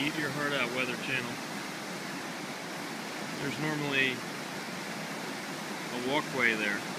Eat your heart out, Weather Channel. There's normally a walkway there.